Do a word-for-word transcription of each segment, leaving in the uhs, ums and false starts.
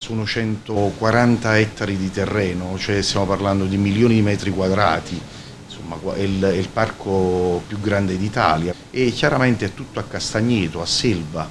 Sono centoquaranta ettari di terreno, cioè stiamo parlando di milioni di metri quadrati, insomma è il, è il parco più grande d'Italia e chiaramente è tutto a castagneto, a selva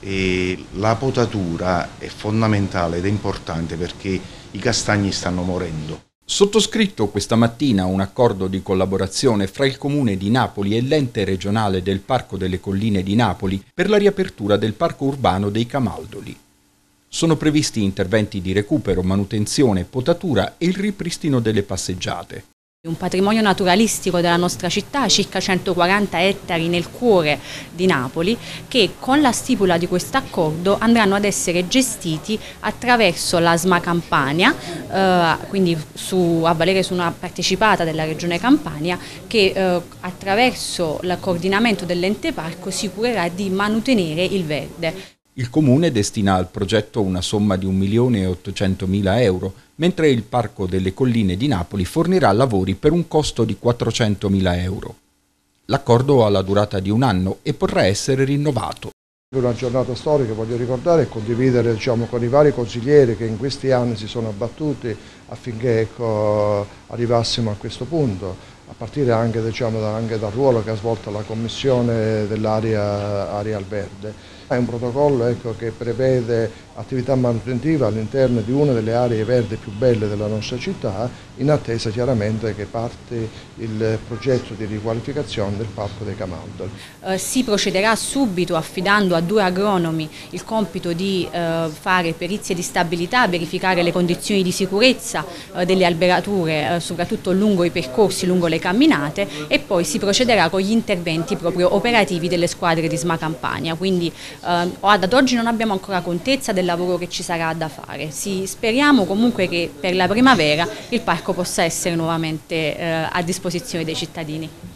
e la potatura è fondamentale ed è importante perché i castagni stanno morendo. Sottoscritto questa mattina un accordo di collaborazione fra il Comune di Napoli e l'ente regionale del Parco delle Colline di Napoli per la riapertura del parco urbano dei Camaldoli. Sono previsti interventi di recupero, manutenzione, potatura e il ripristino delle passeggiate. Un patrimonio naturalistico della nostra città, circa centoquaranta ettari nel cuore di Napoli, che con la stipula di questo accordo andranno ad essere gestiti attraverso l'A S M A Campania, eh, quindi su, a valere su una partecipata della Regione Campania, che eh, attraverso il coordinamento dell'ente parco si curerà di mantenere il verde. Il Comune destina al progetto una somma di un milione e ottocentomila euro, mentre il Parco delle Colline di Napoli fornirà lavori per un costo di quattrocentomila euro. L'accordo ha la durata di un anno e potrà essere rinnovato. Una giornata storica, voglio ricordare, e condividere diciamo, con i vari consiglieri che in questi anni si sono abbattuti affinché ecco, arrivassimo a questo punto, a partire anche, diciamo, anche dal ruolo che ha svolto la Commissione dell'area area al verde. È un protocollo ecco, che prevede attività manutentiva all'interno di una delle aree verdi più belle della nostra città, in attesa chiaramente che parte il progetto di riqualificazione del Parco dei Camaldoli. Eh, si procederà subito affidando a due agronomi il compito di eh, fare perizie di stabilità, verificare le condizioni di sicurezza eh, delle alberature, eh, soprattutto lungo i percorsi, lungo le camminate, e poi si procederà con gli interventi proprio operativi delle squadre di S M A Campania. Quindi eh, ad oggi non abbiamo ancora contezza del lavoro che ci sarà da fare. Si, speriamo comunque che per la primavera il parco possa essere nuovamente eh, a disposizione dei cittadini.